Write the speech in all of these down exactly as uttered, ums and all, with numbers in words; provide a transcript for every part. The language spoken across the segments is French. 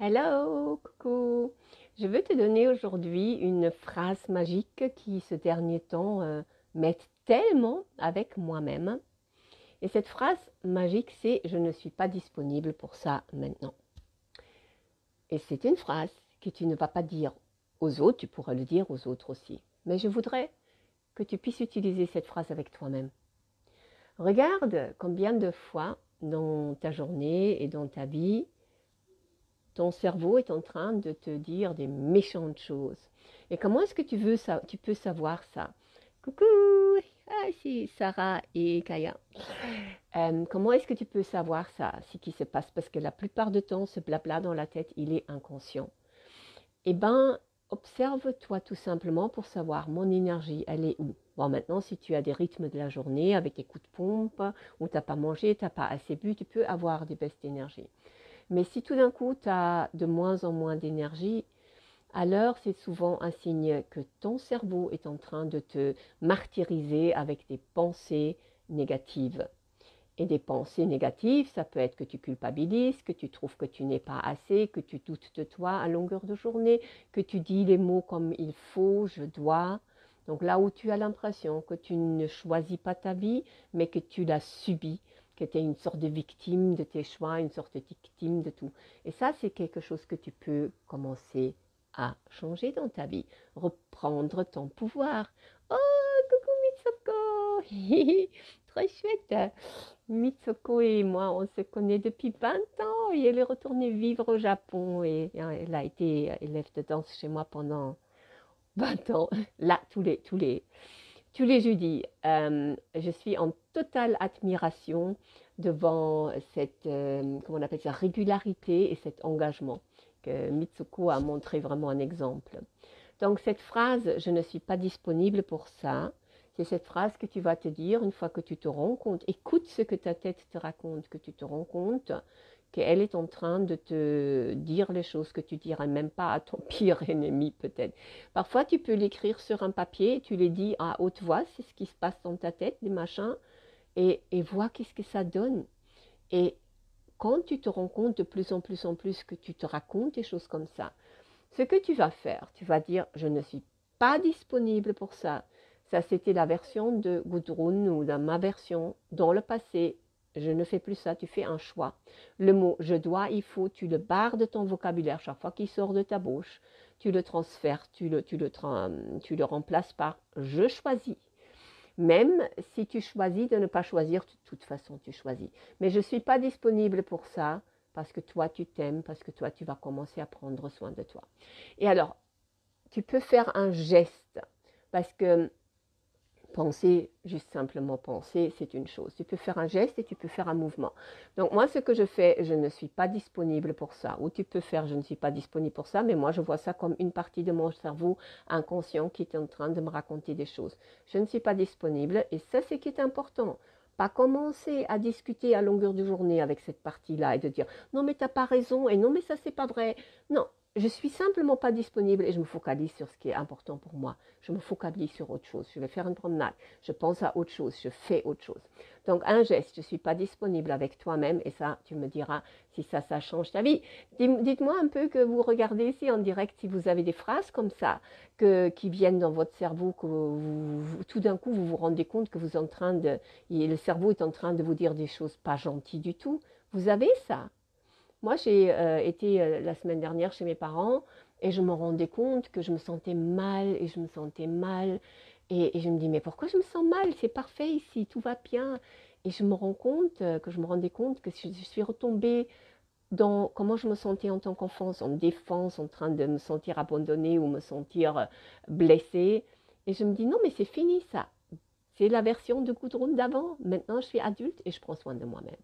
Hello, coucou. Je veux te donner aujourd'hui une phrase magique qui, ce dernier temps, euh, m'aide tellement avec moi-même. Et cette phrase magique, c'est « Je ne suis pas disponible pour ça maintenant ». Et c'est une phrase que tu ne vas pas dire aux autres, tu pourras le dire aux autres aussi. Mais je voudrais que tu puisses utiliser cette phrase avec toi-même. Regarde combien de fois dans ta journée et dans ta vie, ton cerveau est en train de te dire des méchantes choses. Et comment est-ce que tu, veux, tu peux savoir ça? Coucou, ah, c'est Sarah et Kaya. Euh, comment est-ce que tu peux savoir ça, ce qui se passe? Parce que la plupart du temps, ce blabla dans la tête, il est inconscient. Eh bien, observe-toi tout simplement pour savoir mon énergie, elle est où? Bon, maintenant, si tu as des rythmes de la journée avec des coups de pompe, ou tu n'as pas mangé, tu n'as pas assez bu, tu peux avoir des baisses d'énergie. Mais si tout d'un coup, tu as de moins en moins d'énergie, alors c'est souvent un signe que ton cerveau est en train de te martyriser avec des pensées négatives. Et des pensées négatives, ça peut être que tu culpabilises, que tu trouves que tu n'es pas assez, que tu doutes de toi à longueur de journée, que tu dis les mots comme il faut, je dois. Donc là où tu as l'impression que tu ne choisis pas ta vie, mais que tu l'as subie, que tu es une sorte de victime de tes choix, une sorte de victime de tout. Et ça, c'est quelque chose que tu peux commencer à changer dans ta vie, reprendre ton pouvoir. Oh, coucou Mitsoko. Très chouette. Mitsoko et moi, on se connaît depuis vingt ans et elle est retournée vivre au Japon et elle a été élève de danse chez moi pendant vingt ans. Là, tous les, tous les, tous les jeudis, euh, je suis en totale admiration devant cette, euh, comment on appelle ça, régularité et cet engagement que Mitsoko a montré vraiment un exemple. Donc cette phrase, je ne suis pas disponible pour ça, c'est cette phrase que tu vas te dire une fois que tu te rends compte. Écoute ce que ta tête te raconte, que tu te rends compte qu'elle est en train de te dire les choses que tu dirais même pas à ton pire ennemi peut-être. Parfois, tu peux l'écrire sur un papier, tu les dis à haute voix, c'est ce qui se passe dans ta tête, des machins, et, et vois qu'est-ce que ça donne. Et quand tu te rends compte de plus en plus en plus que tu te racontes des choses comme ça, ce que tu vas faire, tu vas dire, je ne suis pas disponible pour ça. Ça, c'était la version de Gudrun ou de ma version dans le passé. Je ne fais plus ça, tu fais un choix. Le mot je dois, il faut, tu le barres de ton vocabulaire chaque fois qu'il sort de ta bouche. Tu le transfères, tu le, tu le, tu le remplaces par je choisis. Même si tu choisis de ne pas choisir, de toute façon tu choisis. Mais je ne suis pas disponible pour ça parce que toi tu t'aimes, parce que toi tu vas commencer à prendre soin de toi. Et alors, tu peux faire un geste parce que penser, juste simplement penser, c'est une chose. Tu peux faire un geste et tu peux faire un mouvement. Donc moi, ce que je fais, je ne suis pas disponible pour ça. Ou tu peux faire, je ne suis pas disponible pour ça, mais moi, je vois ça comme une partie de mon cerveau inconscient qui est en train de me raconter des choses. Je ne suis pas disponible et ça, c'est ce qui est important. Pas commencer à discuter à longueur de journée avec cette partie-là et de dire « Non, mais tu n'as pas raison » et « Non, mais ça, c'est pas vrai ». Non, je suis simplement pas disponible et je me focalise sur ce qui est important pour moi. Je me focalise sur autre chose. Je vais faire une promenade. Je pense à autre chose. Je fais autre chose. Donc, un geste, je ne suis pas disponible avec toi-même et ça, tu me diras si ça, ça change ta vie. Dites-moi un peu que vous regardez ici en direct si vous avez des phrases comme ça que, qui viennent dans votre cerveau, que vous, vous, tout d'un coup, vous vous rendez compte que vous êtes en train de, le cerveau est en train de vous dire des choses pas gentilles du tout. Vous avez ça? Moi, j'ai euh, été euh, la semaine dernière chez mes parents et je me rendais compte que je me sentais mal et je me sentais mal. Et, et je me dis, mais pourquoi je me sens mal? C'est parfait ici, tout va bien. Et je me rends compte euh, que je me rendais compte que je, je suis retombée dans comment je me sentais en tant qu'enfance, en défense, en train de me sentir abandonnée ou me sentir euh, blessée. Et je me dis, non, mais c'est fini ça. C'est la version de Gudrun d'avant. Maintenant, je suis adulte et je prends soin de moi-même.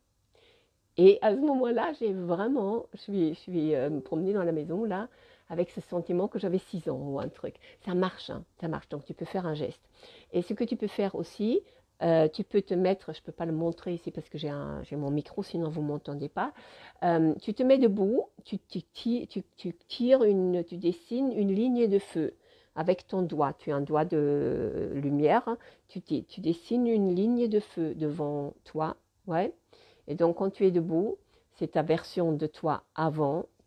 Et à ce moment-là, j'ai vraiment, je suis, je suis euh, me promenée dans la maison là, avec ce sentiment que j'avais six ans ou un truc. Ça marche, hein, ça marche. Donc tu peux faire un geste. Et ce que tu peux faire aussi, euh, tu peux te mettre, je ne peux pas le montrer ici parce que j'ai, un, j'ai mon micro, sinon vous ne m'entendez pas. Euh, tu te mets debout, tu, tu, tu, tu tires, une, tu dessines une ligne de feu avec ton doigt. Tu as un doigt de lumière, hein, tu, tu dessines une ligne de feu devant toi, ouais. Et donc, quand tu es debout, c'est ta version de toi avant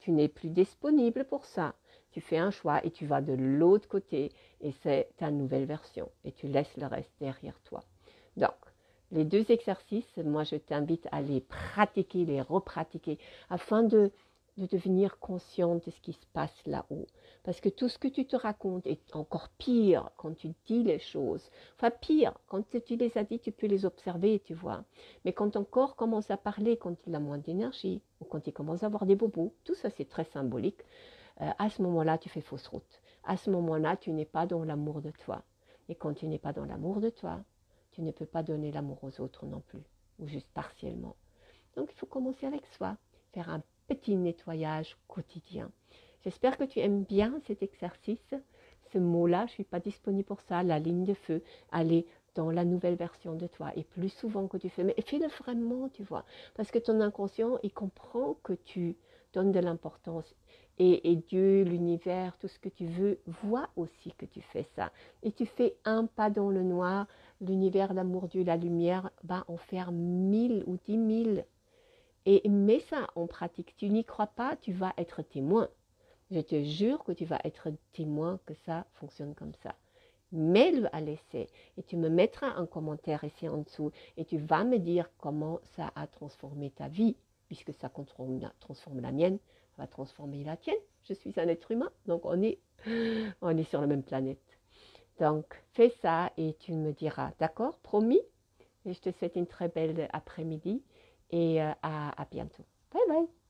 tu n'es plus disponible pour ça. Tu fais un choix et tu vas de l'autre côté et c'est ta nouvelle version et tu laisses le reste derrière toi. Donc, les deux exercices, moi je t'invite à les pratiquer, les repratiquer afin de, de devenir consciente de ce qui se passe là-haut. Parce que tout ce que tu te racontes est encore pire quand tu dis les choses. Enfin pire, quand tu les as dit, tu peux les observer, tu vois. Mais quand ton corps commence à parler, quand il a moins d'énergie ou quand il commence à avoir des bobos, tout ça c'est très symbolique. Euh, à ce moment-là, tu fais fausse route. À ce moment-là, tu n'es pas dans l'amour de toi. Et quand tu n'es pas dans l'amour de toi, tu ne peux pas donner l'amour aux autres non plus, ou juste partiellement. Donc, il faut commencer avec soi, faire un petit nettoyage quotidien. J'espère que tu aimes bien cet exercice. Ce mot-là, je ne suis pas disponible pour ça, la ligne de feu, aller dans la nouvelle version de toi. Et plus souvent que tu fais, mais fais-le vraiment, tu vois. Parce que ton inconscient, il comprend que tu donnes de l'importance. Et, et Dieu, l'univers, tout ce que tu veux, voit aussi que tu fais ça. Et tu fais un pas dans le noir, l'univers, l'amour, Dieu, la lumière va en faire mille ou dix mille. Et mets ça en pratique. Tu n'y crois pas, tu vas être témoin. Je te jure que tu vas être témoin que ça fonctionne comme ça. Mets-le à l'essai et tu me mettras un commentaire ici en dessous et tu vas me dire comment ça a transformé ta vie, puisque ça transforme la mienne, ça va transformer la tienne. Je suis un être humain, donc on est, on est sur la même planète. Donc fais ça et tu me diras, d'accord, promis? Et je te souhaite une très belle après-midi et à, à bientôt. Bye bye.